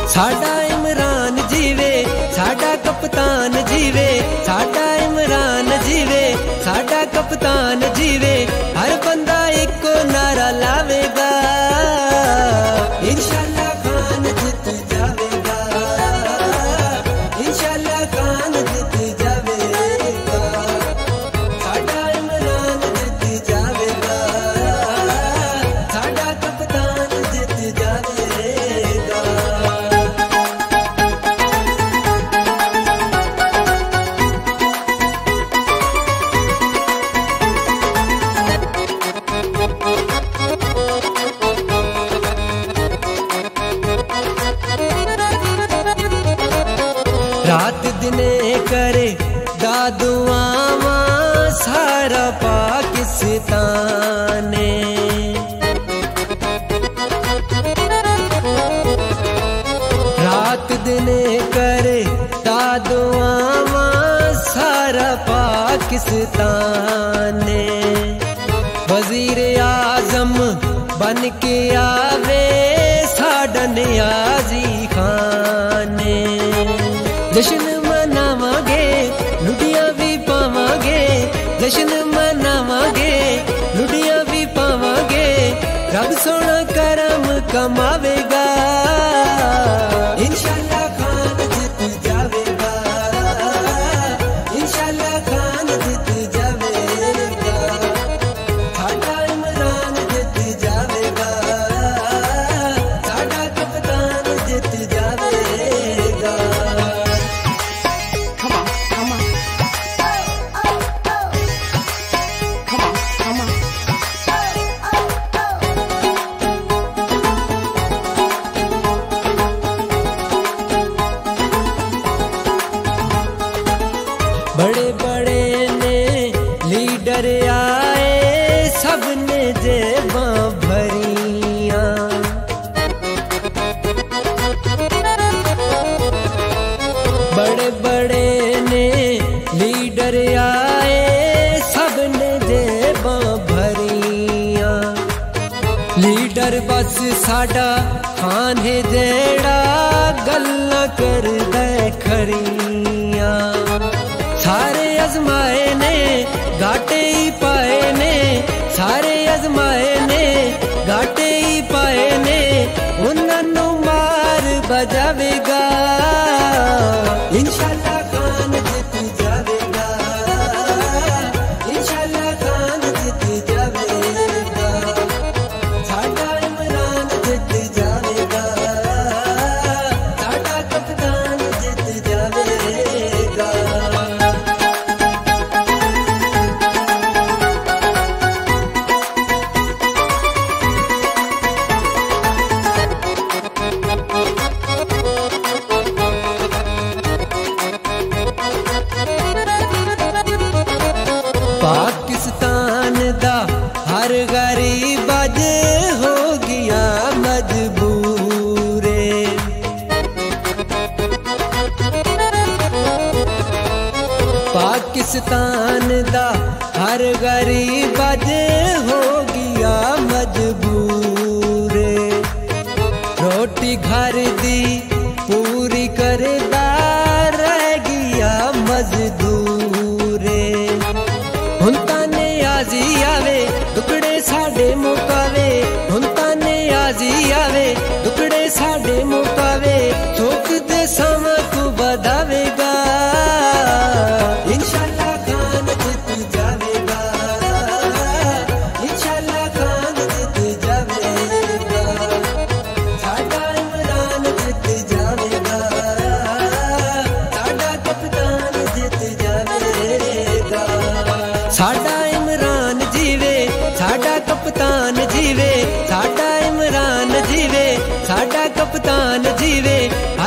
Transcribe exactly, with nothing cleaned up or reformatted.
साडा इमरान जीवे, साडा कप्तान जीवे, साडा इमरान जीवे, साडा कप्तान जीवे। हर बंदा एको नारा लावेगा, इंशाल्लाह खान जीत जावेगा, इंशाल्लाह खान जीत जावेगा। साडा इमरान जीत जावेगा, साडा कप्तान जीत जावेगा। रात दिने करे दादुआवा सारा पाकिस्तान, रात दिने करे दादुआवा सारा पाकिस्तान। वजीर आजम बन के आवे साडा नियाजी खान। जश्न मनावांगे लुडियां भी पावांगे, जश्न मनावांगे लुडियां भी पावांगे। रब सोना करम कमावेगा, इंशाल्लाह खान जीत जावेगा, इंशाल्लाह खान जीत जावेगा। साडा इमरान जीत जावेगा, साडा कप्तान जीत जावेगा। बड़े बड़े ने लीडर आए, सबने जेबां भरियां। बड़े बड़े ने लीडर आए, सबने जेबां भरियां। लीडर बस साडा खान है जेड़ा गल्लां करदा खरियां। सारे अजमाए ने घाटे ही पाए ने, सारे अजमाए ने घाटे ही पाए ने। उन्हां मार बजावेगा, इंशाल्लाह खान जीत जावेगा, इंशाल्लाह खान जीत जावेगा। साडा इमरान जीत जावेगा, साडा कप्तान जीत जावेगा। पाकिस्तान दा हर गरीब अज हो गया मजबूर। पाकिस्तान दा हर गरीब अज हो गया मजबूर। रोटी घर दी पूरी करदा रह गया मजदूर। हुन ताने आजी आवे टुकड़े साडे मुकावे, हुन ताने आजी आवे टुकड़े साडे मुकावे। चौक दे समा को बधावेगा, इंशाल्लाह खान जीत जावेगा, इंशाल्लाह खान जीत जावेगा। साडा इमरान जीत जावेगा, साडा कप्तान जीत जावेगा। साडा इमरान जीवे, साडा कप्तान जीवे, साडा इमरान जीवे, साडा कप्तान जीवे।